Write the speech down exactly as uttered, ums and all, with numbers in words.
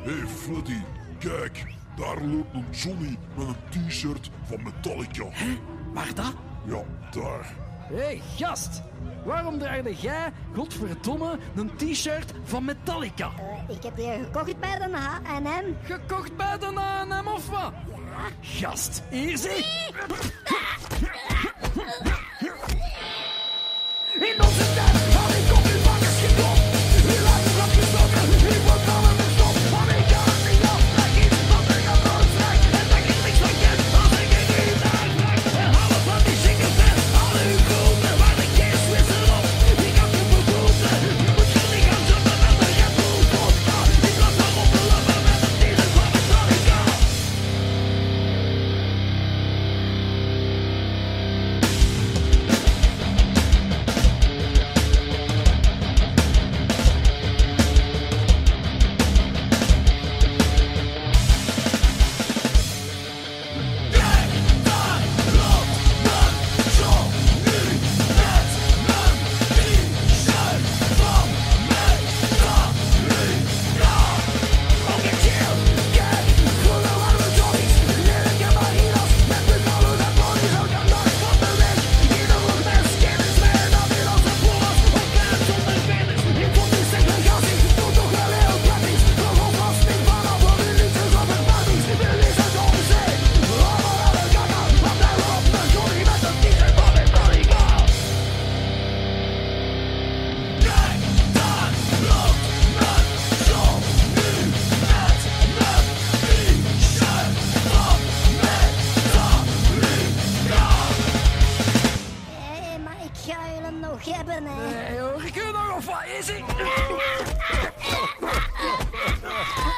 Hé hey Freddy, kijk, daar loopt een Johnny met een t-shirt van Metallica. Hè? Waar dat? Ja, daar. Hé, hey, gast. Waarom draagde jij, godverdomme, een t-shirt van Metallica? Uh, ik heb die gekocht bij de H en M. Gekocht bij de H en M of wat? Ja. Gast, hier zie. In onze tijd had ik op uw vangers geklopt. U laat me afgestoken, ik word al een stop. Maar ik ga het niet af, dat is wat ik aan het vraag. En dat ik niks van ken, als ik in uw naam vraag. En hou van die zingers en al uw groenten, waar de geest wissel op. Ik heb je vergroeten, moet je niet gaan zoeken met een Red Bull vodka. Ik laat haar oplopen met een t-shirt van Metallica. Hé, maar ik ga jullie nog hebben, hè. Hey, hoor ik u nog of wat is ik?